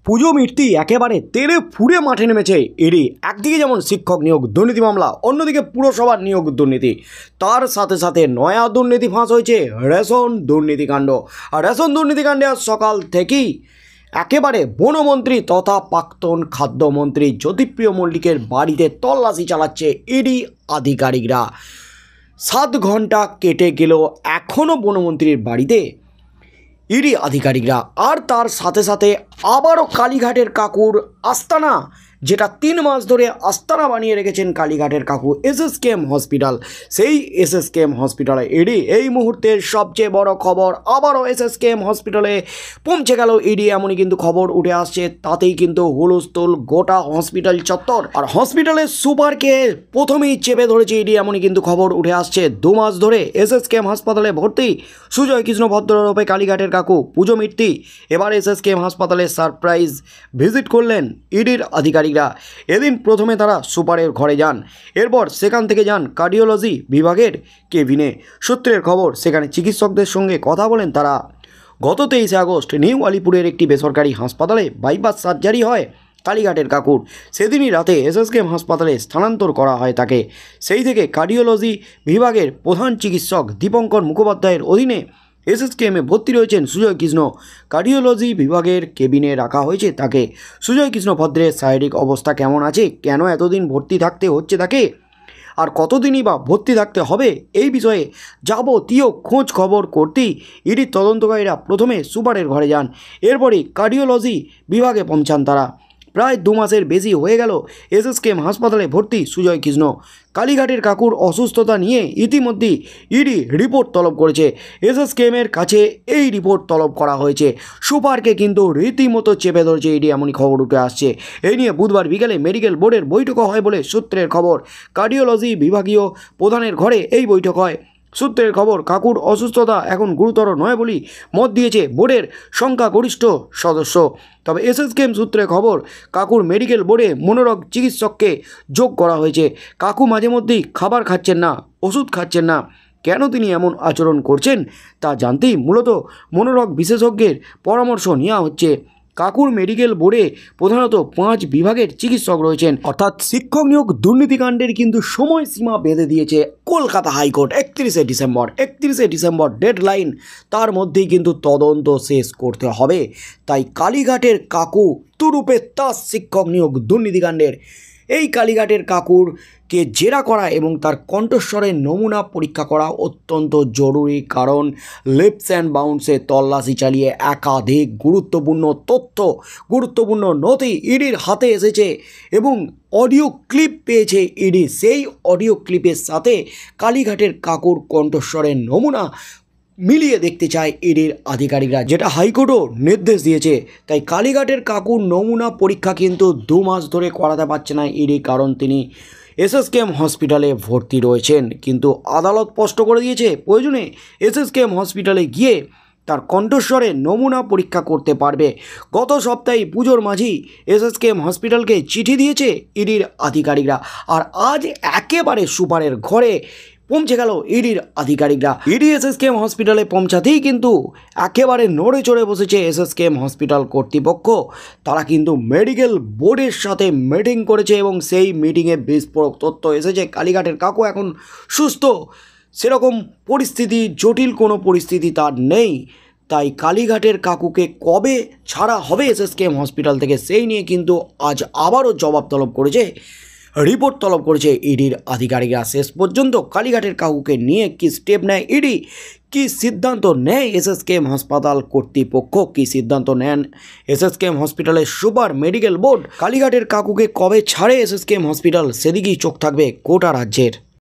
পুজো মূর্তি একেবারে তেড়ে ফুড়ে মাঠে নেমেছে ইডি। একদিকে যেমন শিক্ষক নিয়োগ দুর্নীতি মামলা, অন্যদিকে পুরসভার নিয়োগ দুর্নীতি, তার সাথে সাথে নয়া দুর্নীতি ফাঁস হয়েছে রেশন দুর্নীতিকাণ্ড। আর রেশন দুর্নীতিকাণ্ডে আজ সকাল থেকেই একেবারে বনমন্ত্রী তথা প্রাক্তন খাদ্যমন্ত্রী জ্যোতিপ্রিয় মল্লিকের বাড়িতে তল্লাশি চালাচ্ছে ইডি আধিকারিকরা। 7 ঘন্টা কেটে গেলেও এখনও বনমন্ত্রীর বাড়িতে ইডি আধিকারিকরা। আর তার সাথে সাথে আবারও কালীঘাটের কাকুর আস্তানা, যেটা 3 মাস ধরে আস্তানা বানিয়ে রেখেছেন কালীঘাটের কাকু Sskm হসপিটাল, সেই Sskm হসপিটালে ইডি। এই মুহূর্তের সবচেয়ে বড় খবর, আবারও Sskm হসপিটালে পৌঁছে গেল ইডি, এমনই কিন্তু খবর উঠে আসছে। তাতেই কিন্তু হুলস্থুল গোটা হসপিটাল চত্বর। আর হসপিটালের সুপারকে প্রথমেই চেপে ধরেছে ইডি, এমনই কিন্তু খবর উঠে আসছে। 2 মাস ধরে Sskm হাসপাতালে ভর্তি সুজয় কৃষ্ণ ভদ্ররূপে কালীঘাটের কাকু পুজো মূর্তি। এবার Sskm হাসপাতালে সারপ্রাইজ ভিজিট করলেন ইডির আধিকারিকরা। এদিন প্রথমে তারা সুপারের ঘরে যান, এরপর সেখান থেকে যান কার্ডিওলজি বিভাগের কেবিনে। সূত্রের খবর, সেখানে চিকিৎসকদের সঙ্গে কথা বলেন তারা। গত 23 আগস্ট নিউ আলিপুরের একটি বেসরকারি হাসপাতালে বাইপাস সার্জারি হয় কালীঘাটের কাকুর। সেদিনই রাতে Sskm হাসপাতালে স্থানান্তর করা হয় তাকে। সেই থেকে কার্ডিওলজি বিভাগের প্রধান চিকিৎসক দীপঙ্কর মুখোপাধ্যায়ের অধীনে Sskm-এ ভর্তি রয়েছেন সুজয় কৃষ্ণ। কার্ডিওলজি বিভাগের কেবিনে রাখা হয়েছে তাকে। সুজয় কৃষ্ণ ভদ্রের শারীরিক অবস্থা কেমন আছে, কেন এতদিন ভর্তি থাকতে হচ্ছে তাকে, আর কতদিনই বা ভর্তি থাকতে হবে, এই বিষয়ে যাবতীয় খোঁজ খবর করতেই ইডির তদন্তকারীরা প্রথমে সুপারের ঘরে যান। এরপরই কার্ডিওলজি বিভাগে পৌঁছান তারা। প্রায় 2 মাসের বেশি হয়ে গেল Sskm হাসপাতালে ভর্তি সুজয় কৃষ্ণ। কালীঘাটের কাকুর অসুস্থতা নিয়ে ইতিমধ্যেই ইডি রিপোর্ট তলব করেছে। Sskm-এর কাছে এই রিপোর্ট তলব করা হয়েছে। সুপারকে কিন্তু রীতিমতো চেপে ধরেছে ইডি, এমনই খবর উঠে আসছে। এই নিয়ে বুধবার বিকেলে মেডিকেল বোর্ডের বৈঠকও হয় বলে সূত্রের খবর। কার্ডিওলজি বিভাগীয় প্রধানের ঘরে এই বৈঠক হয়। সূত্রের খবর, কাকুর অসুস্থতা এখন গুরুতর নয় বলেই মত দিয়েছে বোর্ডের সংখ্যাগরিষ্ঠ সদস্য। তবে Sskm সূত্রে খবর, কাকুর মেডিকেল বোর্ডে মনোরোগ চিকিৎসককে যোগ করা হয়েছে। কাকু মাঝে মধ্যেই খাবার খাচ্ছেন না, ওষুধ খাচ্ছেন না। কেন তিনি এমন আচরণ করছেন তা জানতেই মূলত মনোরোগ বিশেষজ্ঞের পরামর্শ নেওয়া হচ্ছে। কাকুর মেডিকেল বোর্ডে প্রধানত 5 বিভাগের চিকিৎসক রয়েছেন। অর্থাৎ শিক্ষক নিয়োগ দুর্নীতিকাণ্ডের কিন্তু সময়সীমা বেঁধে দিয়েছে কলকাতা হাইকোর্ট। 31শে ডিসেম্বর ডেডলাইন, তার মধ্যেই কিন্তু তদন্ত শেষ করতে হবে। তাই কালীঘাটের কাকু তুরুপে তাস শিক্ষক নিয়োগ দুর্নীতিকাণ্ডের এই কালীঘাটের কাকুরকে জেরা করা এবং তার কণ্ঠস্বরের নমুনা পরীক্ষা করা অত্যন্ত জরুরি, কারণ লিপস অ্যান্ড বাউন্সে তল্লাশি চালিয়ে একাধিক গুরুত্বপূর্ণ নথি ইডির হাতে এসেছে এবং অডিও ক্লিপ পেয়েছে ইডি। সেই অডিও ক্লিপের সাথে কালীঘাটের কাকুর কণ্ঠস্বরের নমুনা মিলিয়ে দেখতে চায় ইডির আধিকারিকরা, যেটা হাইকোর্টও নির্দেশ দিয়েছে। তাই কালীঘাটের কাকুর নমুনা পরীক্ষা কিন্তু 2 মাস ধরে করাতে পারছে না ইডি, কারণ তিনি Sskm হসপিটালে ভর্তি রয়েছেন। কিন্তু আদালত স্পষ্ট করে দিয়েছে প্রয়োজনে Sskm হসপিটালে গিয়ে তার কণ্ঠস্বরে নমুনা পরীক্ষা করতে পারবে। গত সপ্তাহে পুজোর মাঝেই Sskm হসপিটালকে চিঠি দিয়েছে ইডির আধিকারিকরা। আর আজ একেবারে সুপারের ঘরে পৌঁছে গেল ইডির আধিকারিকরা। ইডি Sskm হসপিটালে পৌঁছাতেই কিন্তু একেবারে নড়ে চড়ে বসেছে Sskm হসপিটাল কর্তৃপক্ষ। তারা কিন্তু মেডিকেল বোর্ডের সাথে মিটিং করেছে এবং সেই মিটিংয়ে বিস্ফোরক তথ্য এসেছে। কালীঘাটের কাকু এখন সুস্থ, সেরকম পরিস্থিতি, জটিল কোনো পরিস্থিতি তার নেই। তাই কালীঘাটের কাকুকে কবে ছাড়া হবে Sskm হসপিটাল থেকে, সেই নিয়ে কিন্তু আজ আবারও জবাব তলব করেছে, রিপোর্ট তলব করেছে ইডির আধিকারিকরা। শেষ পর্যন্ত কালীঘাটের কাকুকে নিয়ে কি স্টেপ নেয় ইডি, কি সিদ্ধান্ত নেয় Sskm হাসপাতাল কর্তৃপক্ষ, কি সিদ্ধান্ত নেন Sskm হসপিটালের সুপার মেডিকেল বোর্ড, কালীঘাটের কাকুকে কবে ছাড়ে Sskm হসপিটাল, সেদিকেই চোখ থাকবে গোটা রাজ্যের।